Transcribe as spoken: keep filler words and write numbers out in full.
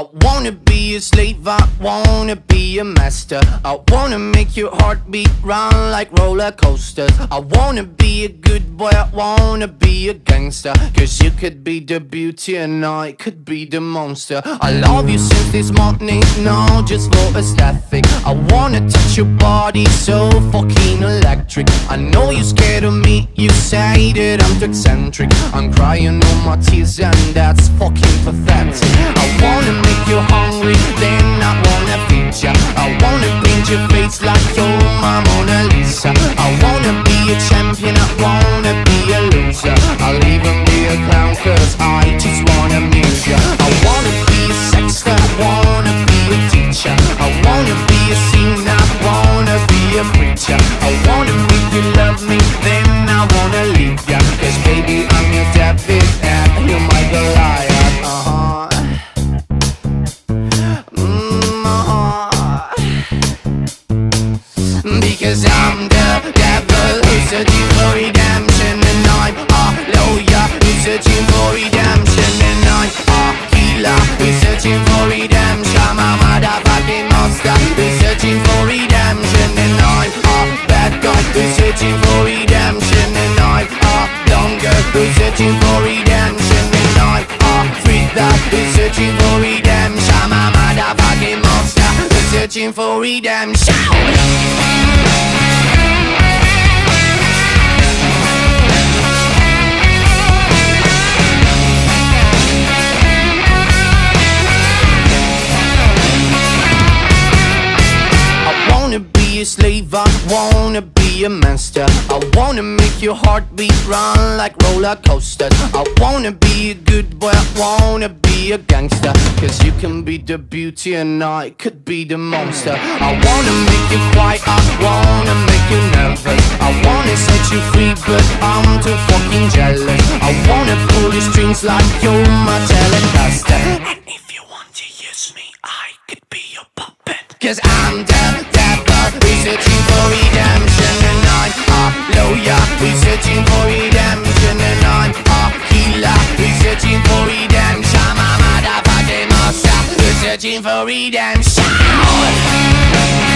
I wanna be a slave, I wanna be a master. I wanna make your heartbeat run like roller coasters. I wanna be a good boy, I wanna be a gangster. Cause you could be the beauty and I could be the monster. I love you since this morning, no, just for aesthetic. I wanna touch your body so fucking electric. I know you're scared of me, you say that I'm too eccentric. I'm crying all my tears and that's fucking pathetic. I wanna make you hungry, then I wanna feed ya. I wanna paint your face like you're my Mona Lisa. I wanna be a champion, I wanna be a loser. I'll even be a clown cause I just wanna amuse ya. I wanna be a sexter, I wanna be a teacher. I wanna be a singer, I wanna be a preacher. I wanna make you love me, then I wanna leave ya. Cause baby I'm your David and you're my Goliath. Uh-huh. Because I'm the devil who's searching for redemption. And I'm a lawyer who's searching for redemption. And I'm a killer who's searching for redemption. I'm a motherfucking monster who's searching for redemption. And I'm a bad guy who's searching for redemption. And I'm a dumb girl who's searching for redemption. And I'm a freak that who's searching for redemption. I'm a motherfucking monster who's searching for redemption. A slave, I wanna be a master. I wanna make your heartbeat run like roller coasters. I wanna be a good boy, I wanna be a gangster. Cause you can be the beauty and I could be the monster. I wanna make you quiet, I wanna make you nervous. I wanna set you free but I'm too fucking jealous. I wanna pull your strings like you're my Telecaster. And if you want to use me, I could be your puppet. Cause I'm the devil, we're searching for redemption. And I'm a lawyer, we're searching for redemption. And I'm a healer, we're searching for redemption. I'm a motherfucking monster, we're searching for redemption.